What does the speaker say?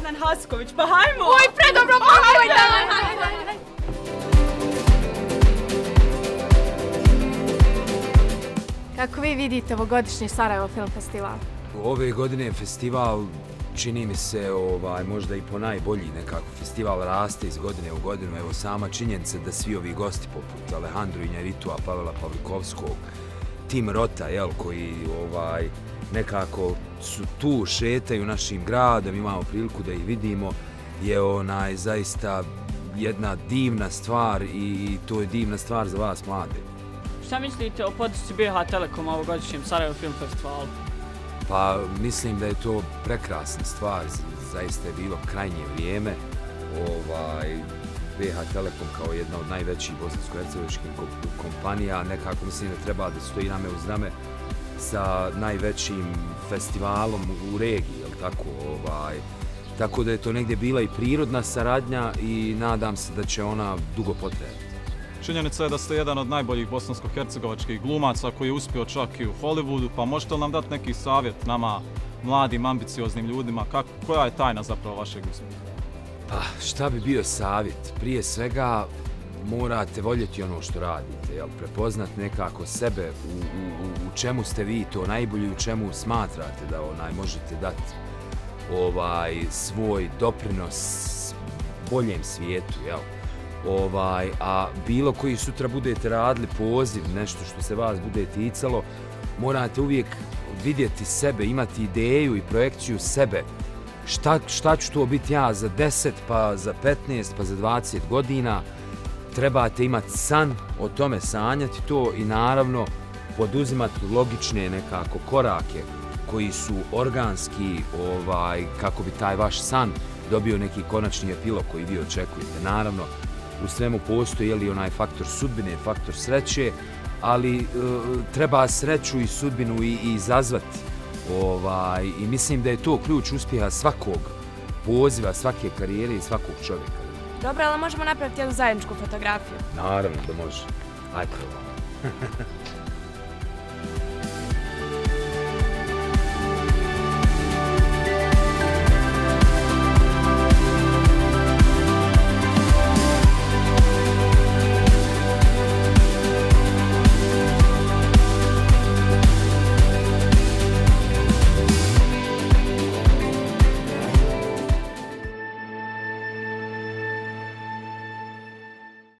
Dragan Hasković, pa hajmo! Oj, predobro, pa hajmo! Kako vi vidite ovogodišnji Sarajevo Film Festival? Ove godine festival čini mi se možda i po najbolji nekako. Festival raste iz godine u godinu. Evo sama činjenica da svi ovi gosti poput Alejandro Injaritua, Pavela Pavlikovskog, Tim Rota, koji nekako su tu, šetaju našim gradom, imamo priliku da ih vidimo, je zaista jedna divna stvar i to je divna stvar za vas mlade. Šta mislite o podršci BiH Telekoma ovogodišnjem Sarajevo Film Festivalu? Pa mislim da je to prekrasna stvar, zaista je bilo krajnje vrijeme. BiH Telekom kao jedna od najvećih bosansko-hercegovačkih kompanija, nekako mislim da treba da stoji rame uz rame sa najvećim festivalom u regiji, tako da je to negdje bila i prirodna saradnja i nadam se da će ona dugo potrajati. Činjenica je da ste jedan od najboljih bosansko-hercegovačkih glumaca koji je uspio čak i u Hollywoodu, pa možete li nam dati neki savjet nama, mladim, ambicioznim ljudima, koja je tajna zapravo vašeg uspjeha? Pa šta bi bio savjet? Prije svega morate voljeti ono što radite, prepoznati nekako sebe u čemu ste vi to najbolji, u čemu smatrate da možete dati svoj doprinos boljem svijetu, a bilo koji sutra budete radili poziv, nešto što se vas bude ticalo, morate uvijek vidjeti sebe, imati ideju i projekciju sebe. Šta ću to biti ja za 10, pa za 15, pa za 20 godina. Trebate imati san, o tome sanjati to i naravno poduzimati logične nekako korake koji su organski, kako bi taj vaš san dobio neki konačni epilog koji vi očekujete. Naravno, u svemu postoji onaj faktor sudbine, faktor sreće, ali treba sreću i sudbinu i izazvati. I mislim da je to ključ uspjeha svakog poziva, svake karijere i svakog čovjeka. Dobro, ali možemo napraviti jednu zajedničku fotografiju? Naravno da može. Ajde.